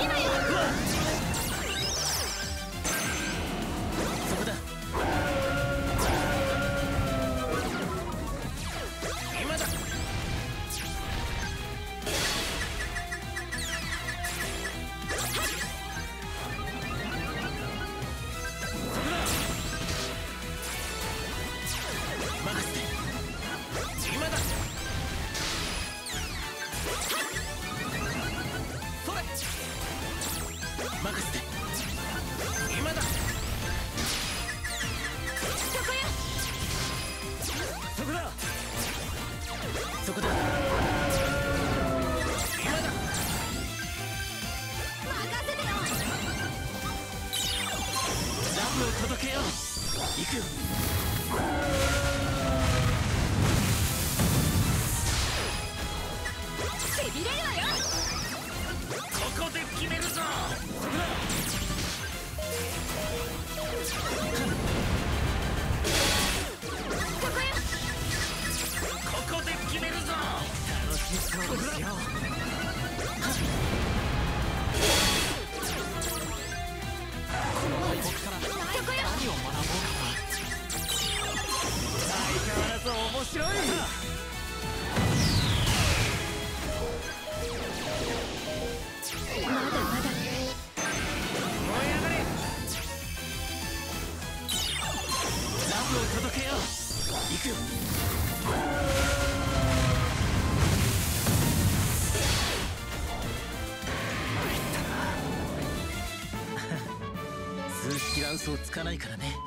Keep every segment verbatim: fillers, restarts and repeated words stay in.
嘘つかないからね。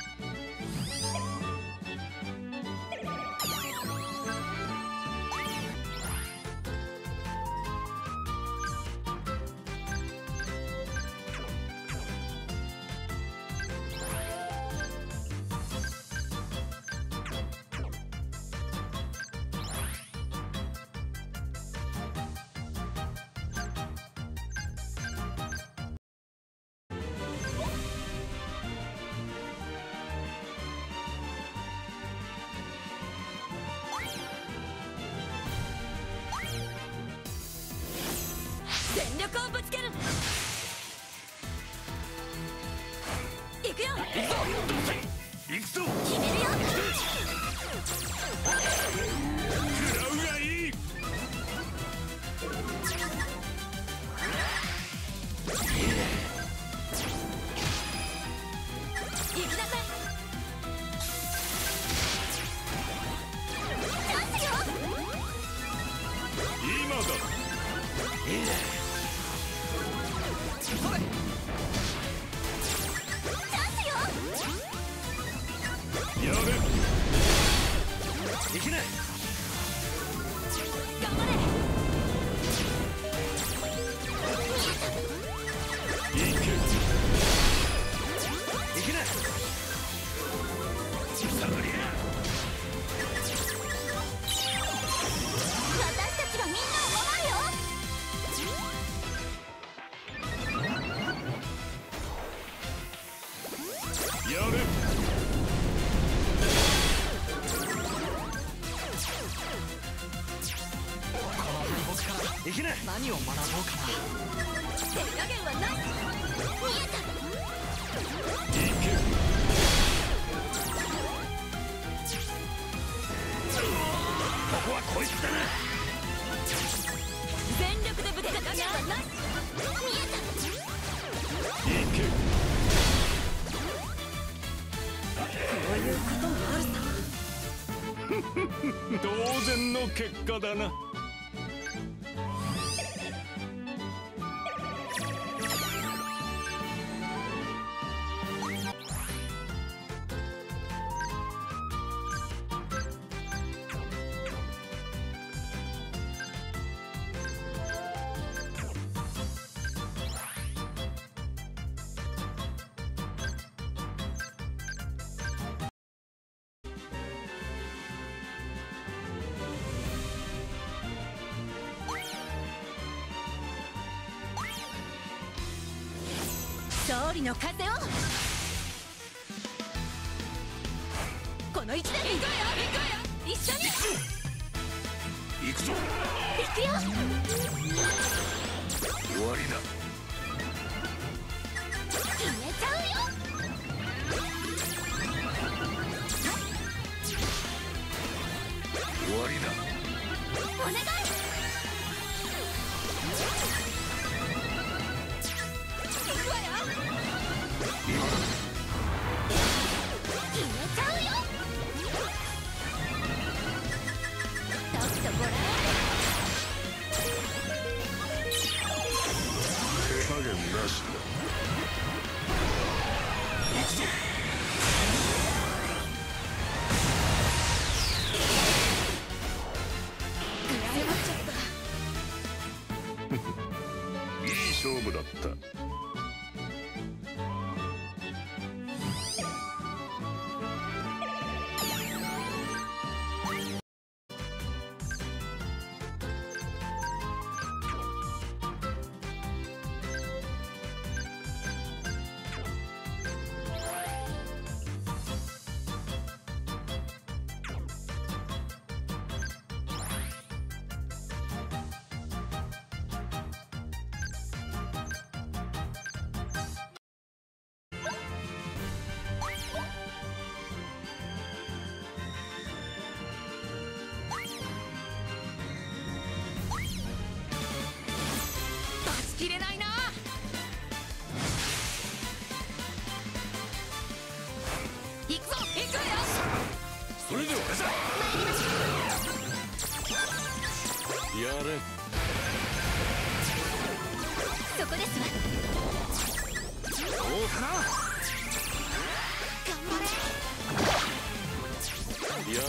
全力をぶつける。行くよ。 行くぞ。 決めるよ。 食らうがいい。 行きなさい。チャンスよ。 今だ。いいね。それ。 チャンスよ。 やれ。いけない。 頑張れ。 いけ。いけない。下がりや。 私たちはみんなを守るよ。 やれ。いけない。 何を学ぼうかな。 手加減はない。見えた。 いけ。ここはこいつだな。 全力でぶつけた。手加減はない。見えた。 いけ。 こういうこともあるさ。 当然の結果だな。 勝利の風をこの一年で行こうよ。行こうよ。一緒に行くぞ。 行くよ。 終わりだ。 った。 切れないな。行くぞ、行くわよ。 それではやれ。 そこですわ。 どうかな。 頑張れ。 やれ。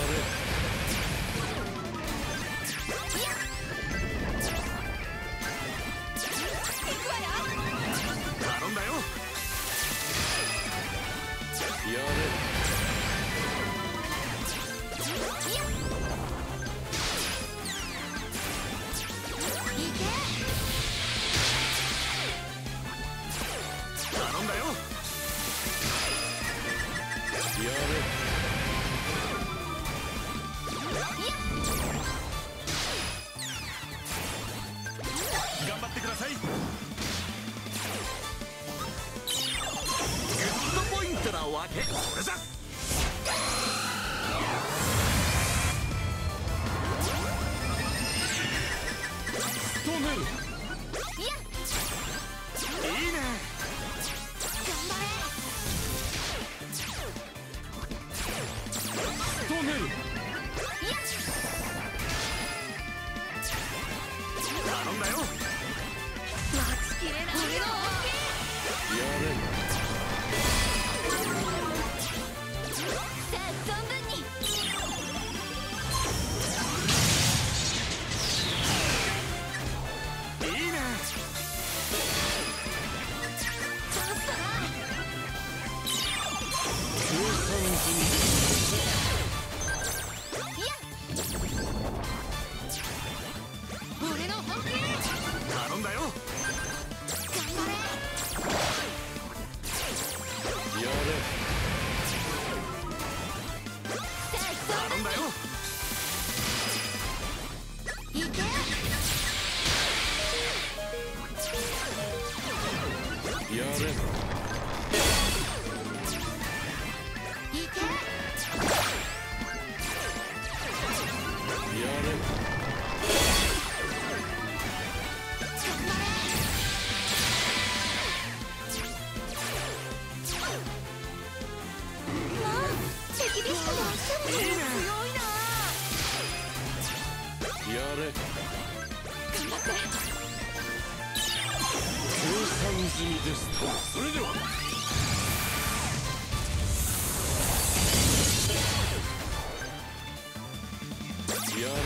頼んだよ。やれ。 いけ。 頼んだよ。やれ。頑張ってください。グッドポイントなわけ。それじゃ。ストーネル。 いや。 いいね。 頑張れ。 ストーネル。 いや。 頼んだよ。 待ちきれないよ。 やれ。 さあ存分に。 いいね。 チャンスだな。 計算済み。 いや。俺の本気。 頼んだよ。 頑張れ。 やれ。 さあ存分に。 頼んだよ。 いけ。 やれ。 いけ。 やれ。 敵ビストも強いな。 やれ。 頑張って。 計算済みですと。それでは。やれ。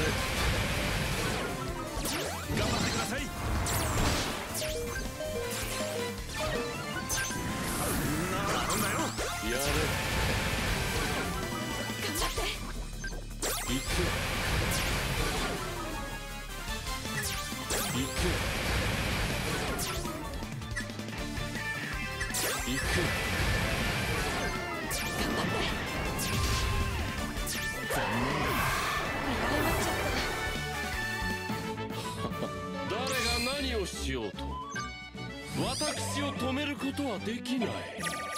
頑張ってください。頼んだよ。やれ。 頑張って。 行け。行け。行く。 頑張って。 残念だ。 謝っちゃっ誰が何をしようと私を止めることはできない。